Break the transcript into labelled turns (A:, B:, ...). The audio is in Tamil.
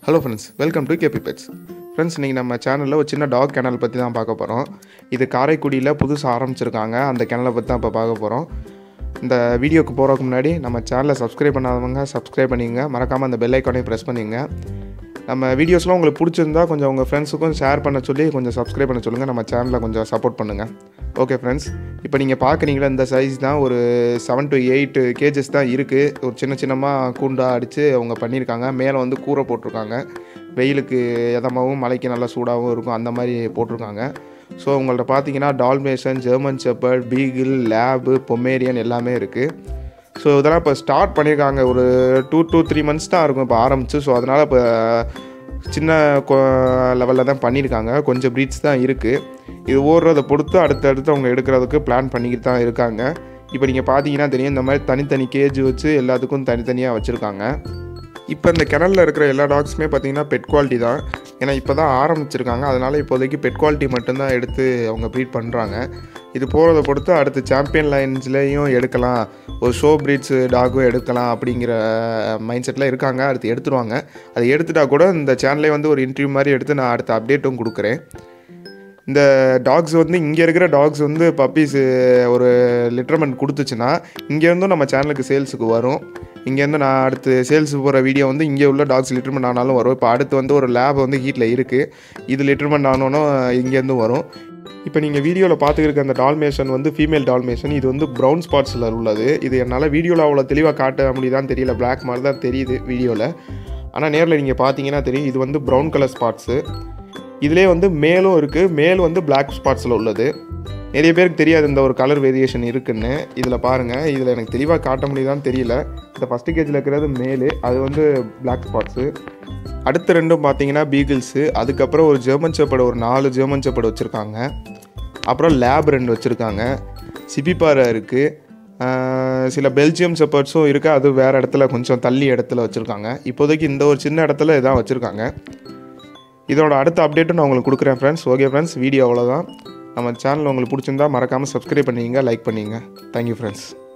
A: Hello friends, welcome to KB pets. Friends, இன்றைக்கி நம்ம சேனலில் ஒரு சின்ன டாக் கெனல் பற்றி தான் பார்க்க போகிறோம். இது காரைக்குடியில் புதுசாக ஆரம்பிச்சிருக்காங்க. அந்த கெனலை பற்றி தான் இப்போ பார்க்க போகிறோம். இந்த வீடியோக்கு போகிறதுக்கு முன்னாடி நம்ம சேனலை சப்ஸ்கிரைப் பண்ணாதவங்க சப்ஸ்கிரைப் பண்ணிங்க, மறக்காமல் அந்த பெல் ஐக்கானையும் ப்ரெஸ் பண்ணிங்க. நம்ம வீடியோஸ்லாம் உங்களுக்கு பிடிச்சிருந்தா கொஞ்சம் உங்கள் ஃப்ரெண்ட்ஸுக்கும் ஷேர் பண்ண சொல்லி கொஞ்சம் சப்ஸ்கிரைப் பண்ண சொல்லுங்கள். நம்ம சேனலை கொஞ்சம் சப்போர்ட் பண்ணுங்கள். ஓகே ஃப்ரெண்ட்ஸ், இப்போ நீங்கள் பார்க்குறீங்களா, இந்த சைஸ் தான் ஒரு 7 to 8 kgs தான் இருக்குது. ஒரு சின்னமாக கூண்டாக அடித்து அவங்க பண்ணியிருக்காங்க. மேலே வந்து கூரை போட்டிருக்காங்க. வெயிலுக்கு எதமாகவும் மழைக்கு நல்லா சூடாகவும் இருக்கும், அந்த மாதிரி போட்டிருக்காங்க. ஸோ உங்கள்கிட்ட பார்த்தீங்கன்னா Dalmatian, German shepherd, beagle, lab, Pomeranian எல்லாமே இருக்குது. ஸோ இதெல்லாம் இப்போ ஸ்டார்ட் பண்ணியிருக்காங்க. ஒரு 2 to 3 months தான் இருக்கும் இப்போ ஆரம்பிச்சு. ஸோ அதனால் இப்போ சின்ன லெவலில் தான் பண்ணியிருக்காங்க. கொஞ்சம் ப்ரீட்ஸ் தான் இருக்குது. இது ஓடுறதை பொறுத்து அடுத்தடுத்து அவங்க எடுக்கிறதுக்கு பிளான் பண்ணிக்கிட்டு தான் இருக்காங்க. இப்போ நீங்கள் பார்த்தீங்கன்னா தெரியும், இந்த மாதிரி தனித்தனி கேஜ் வச்சு எல்லாத்துக்கும் தனித்தனியாக வச்சுருக்காங்க. இப்போ இந்த கெனலில் இருக்கிற எல்லா டாக்ஸுமே பார்த்திங்கன்னா பெட் குவாலிட்டி தான். ஏன்னா இப்போ தான் ஆரம்பிச்சிருக்காங்க. அதனால் இப்போதைக்கு பெட் குவாலிட்டி மட்டும்தான் எடுத்து அவங்க ப்ரீட் பண்ணுறாங்க. இது போகிறத பொறுத்து அடுத்து சாம்பியன் லைன்ஸ்லேயும் எடுக்கலாம், ஒரு ஷோ ப்ரீட்ஸ் டாகும் எடுக்கலாம் அப்படிங்கிற மைண்ட் செட்டில் இருக்காங்க. அடுத்து எடுத்துருவாங்க. அதை எடுத்துட்டா கூட இந்த சேனலே வந்து ஒரு இன்டர்வியூ மாதிரி எடுத்து நான் அடுத்த அப்டேட்டும் கொடுக்குறேன். இந்த டாக்ஸ் வந்து இங்கே இருக்கிற டாக்ஸ் வந்து பப்பீஸு ஒரு லிட்டர்மெண்ட் கொடுத்துச்சுன்னா இங்கேருந்தும் நம்ம சேனலுக்கு சேல்ஸுக்கு வரும். இங்கேருந்து நான் அடுத்து சேல்ஸ் போகிற வீடியோ வந்து இங்கே உள்ள டாக்ஸ் லிட்டர்மெண்ட் ஆனாலும் வரும். இப்போ அடுத்து வந்து ஒரு லேப் வந்து ஹீட்டில் இருக்குது. இது லிட்டர்மெண்ட் ஆனோன்னு இங்கேருந்து வரும். இப்போ நீங்கள் வீடியோவில் பார்த்துக்கிற அந்த டால்மேஷன் வந்து ஃபீமேல் டால்மேஷன். இது வந்து ப்ரௌன் ஸ்பாட்ஸில் உள்ளது. இது என்னால் வீடியோவில் அவ்வளோ தெளிவாக காட்ட முடியுதான்னு தெரியல. பிளாக் மாதிரி தான் தெரியுது வீடியோவில். ஆனால் நேரில் நீங்கள் பார்த்தீங்கன்னா தெரியும், இது வந்து ப்ரௌன் கலர் ஸ்பாட்ஸு. இதிலே வந்து மேலும் இருக்குது. மேல் வந்து பிளாக் ஸ்பாட்ஸில் உள்ளது. நிறைய பேருக்கு தெரியாது இந்த ஒரு கலர் வேரியேஷன் இருக்குதுன்னு. இதில் பாருங்கள், இதில் எனக்கு தெளிவாக காட்ட முடியுதான்னு தெரியல. இந்த ஃபஸ்ட்டு கேஜில் இருக்கிறது மேலு, அது வந்து பிளாக் ஸ்பாட்ஸு. அடுத்த ரெண்டும் பார்த்தீங்கன்னா பீகிள்ஸு. அதுக்கப்புறம் ஒரு ஜெர்மன் ஷெப்பர்டு, ஒரு 4 ஜெர்மன் ஷெப்பர்டு வச்சுருக்காங்க. அப்புறம் லேப் 2 வச்சுருக்காங்க. சிப்பிப்பாரை இருக்குது. சில பெல்ஜியம் ஷெப்பர்ட்ஸும் இருக்குது. அது வேறு இடத்துல கொஞ்சம் தள்ளி இடத்துல வச்சுருக்காங்க. இப்போதைக்கு இந்த ஒரு சின்ன இடத்துல இதான் வச்சுருக்காங்க. இதோட அடுத்த அப்டேட்டும் நான் உங்களுக்கு கொடுக்குறேன் ஃப்ரெண்ட்ஸ். ஓகே ஃப்ரெண்ட்ஸ், வீடியோ அவ்வளோதான். நம்ம சேனல் உங்களுக்கு பிடிச்சிருந்தா மறக்காமல் சப்ஸ்கிரைப் பண்ணிங்க, லைக் பண்ணிங்க. Thank you friends.